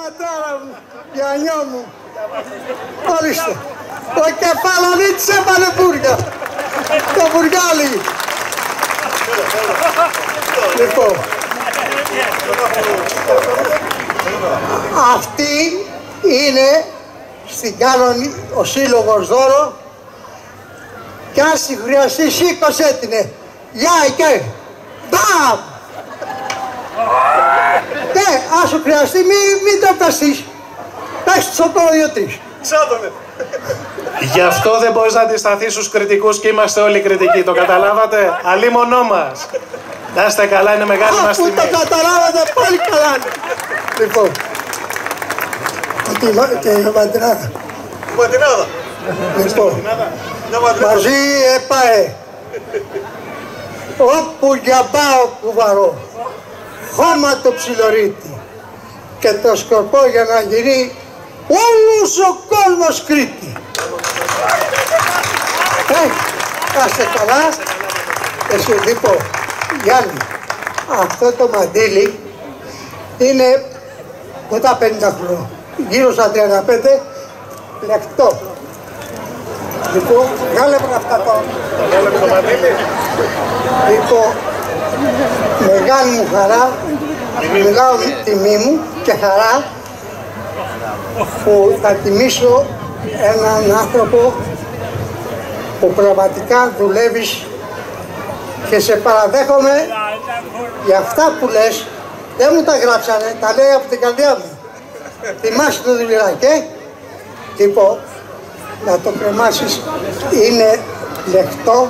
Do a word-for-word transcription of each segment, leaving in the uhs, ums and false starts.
πατέρα μου, γιανιό μου. Ορίστε. Ο Κεφαλονίτης έβαλε μπουργα. Το μπουργάλι. Λοιπόν. Αυτή είναι στην Κάνονη ο σύλλογος δώρο κι αν σου χρειαστεί σήκωσέ την. Γεια και μπαμ! Ναι, αν σου χρειαστεί μην, μην το παστείς. Πες τους όπλο δύο τρεις. Ξάτονε. Γι' αυτό δεν μπορείς να αντισταθείς στους κριτικούς και είμαστε όλοι κριτικοί. Το καταλάβατε? Αλίμονό μας. Να είστε καλά, είναι μεγάλη μας τιμή. Αφού το καταλάβατε πολύ καλά. Λοιπόν. Και η Βαντινάδα. Η Βαντινάδα. Λοιπόν. Μαζί έπαε. Όπου για πάω κουβαρώ. Χώμα το ψιλορίτη. Και το σκορπό για να γίνει όλος ο κόσμος Κρήτη. Ε, κάστε καλά. Εσύ λοιπόν, Γιάννη, αυτό το μαντίλι είναι μετά πενήντα χρονών. Γύρω στα τριάντα πέντε, λεκτό. Λοιπόν, βγάλε μου αυτά το... Βγάλε μου το μαντίλι. Λοιπόν, μεγάλη μου χαρά, μιλάω τιμή μου και χαρά που θα τιμήσω έναν άνθρωπο που πραγματικά δουλεύεις και σε παραδέχομαι για αυτά που λες, δεν μου τα γράψανε, τα λέει από την καρδιά μου. Θυμάσαι το δουλειάκι, ε? Λοιπόν, να το κρεμάσεις, είναι λεχτό.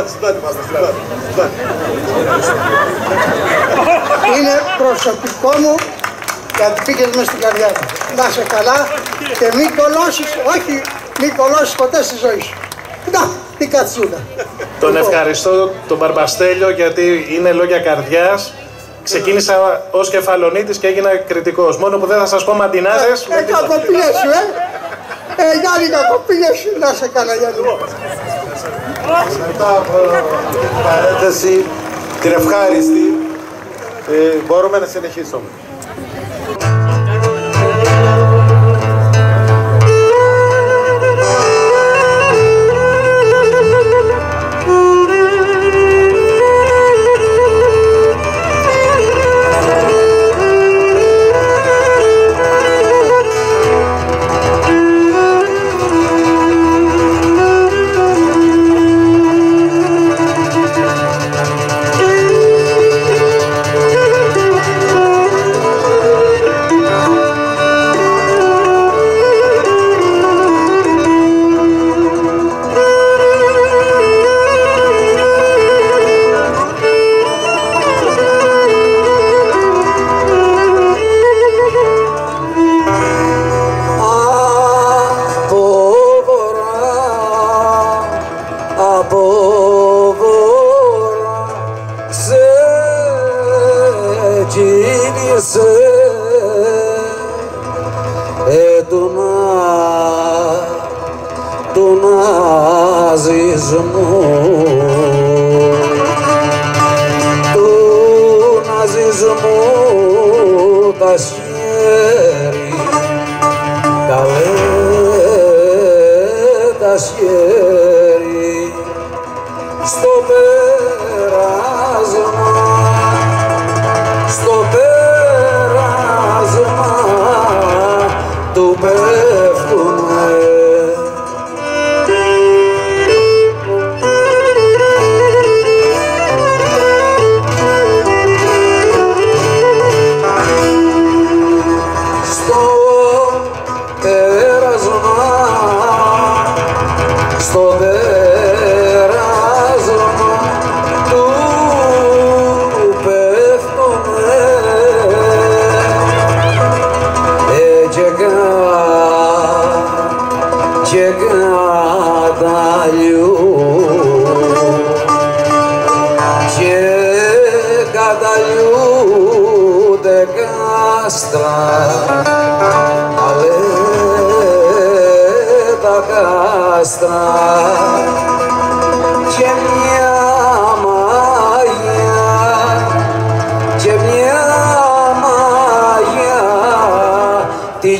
Είναι προσωπικό μου γιατί πήγες μες στην καρδιά μου. Να είσαι καλά και μην κολώσεις, όχι, μην κολώσεις ποτέ στη ζωή σου. Να, τι κατσούδα. Τον ευχαριστώ τον Μπαρμπαστέλιο γιατί είναι λόγια καρδιάς. Ξεκίνησα ως Κεφαλονίτης και έγινα κριτικός. Μόνο που δεν θα σας πω μαντινάδες. Ε, κακοπήγες σου, ε. Ε, Γιάννη, κακοπήγες σου. Να σε καλά, Γιάννη. Μετά από την παρένθεση, την ευχάριστη, ε, μπορούμε να συνεχίσουμε.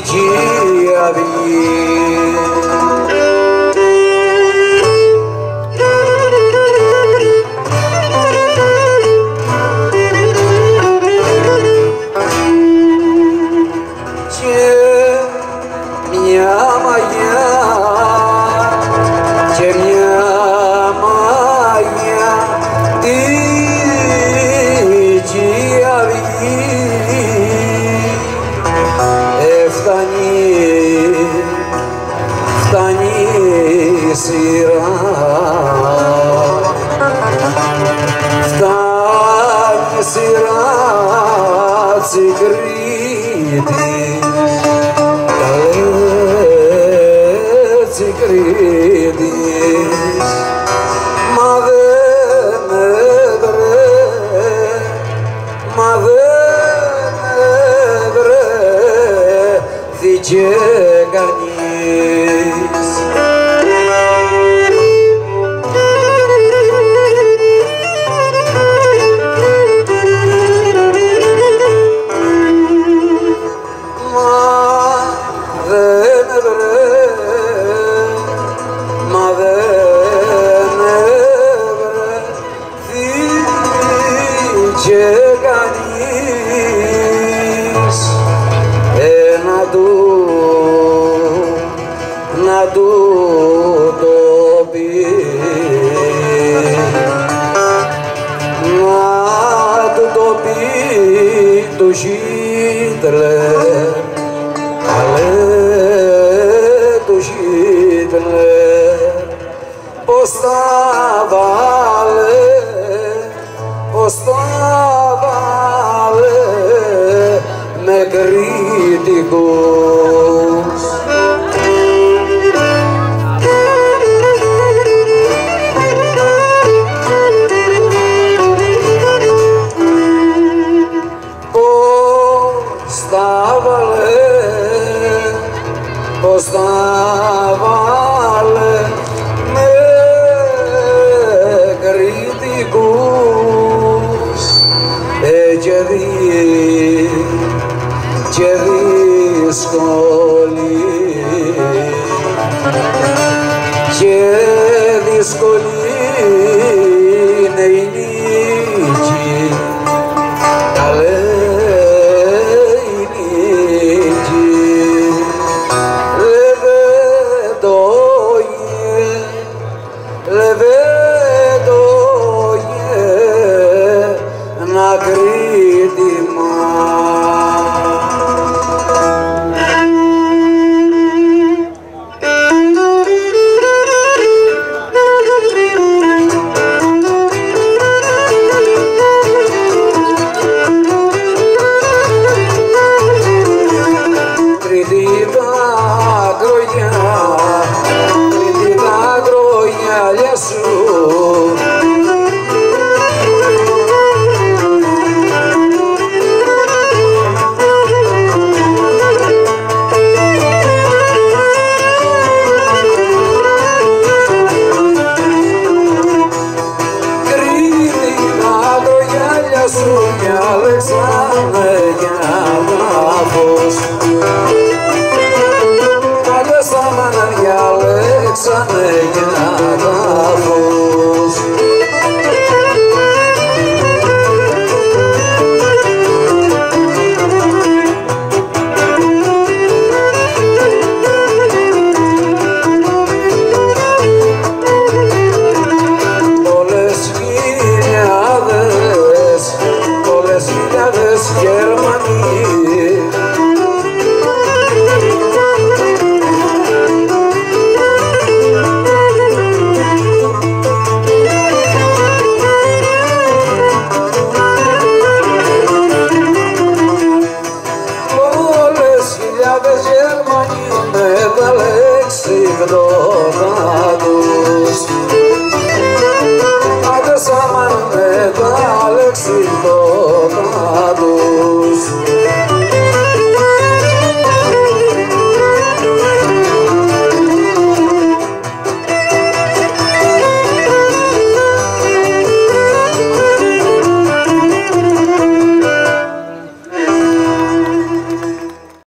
Alexander,